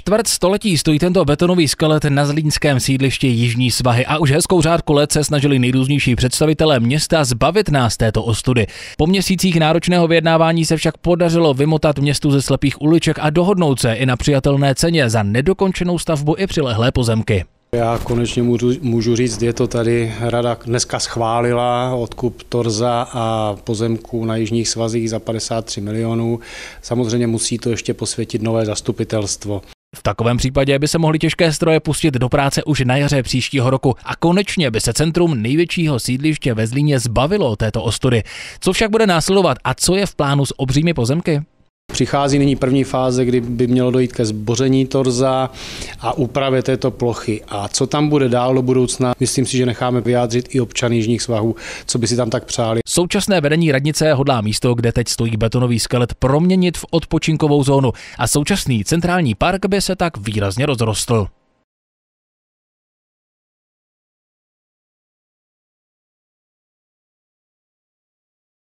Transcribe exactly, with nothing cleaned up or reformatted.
Čtvrt století stojí tento betonový skelet na zlínském sídlišti Jižní Svahy a už hezkou řádku let se snažili nejrůznější představitelé města zbavit nás této ostudy. Po měsících náročného vyjednávání se však podařilo vymotat městu ze slepých uliček a dohodnout se i na přijatelné ceně za nedokončenou stavbu i přilehlé pozemky. Já konečně můžu, můžu říct, je to tady, rada dneska schválila odkup torza a pozemků na Jižních Svazích za padesát tři milionů. Samozřejmě musí to ještě posvětit nové zastupitelstvo. V takovém případě by se mohly těžké stroje pustit do práce už na jaře příštího roku a konečně by se centrum největšího sídliště ve Zlíně zbavilo této ostudy. Co však bude následovat a co je v plánu s obřími pozemky? Přichází nyní první fáze, kdy by mělo dojít ke zboření torza a úpravě této plochy. A co tam bude dál do budoucna, myslím si, že necháme vyjádřit i občany Jižních Svahů, co by si tam tak přáli. Současné vedení radnice hodlá místo, kde teď stojí betonový skelet, proměnit v odpočinkovou zónu a současný centrální park by se tak výrazně rozrostl.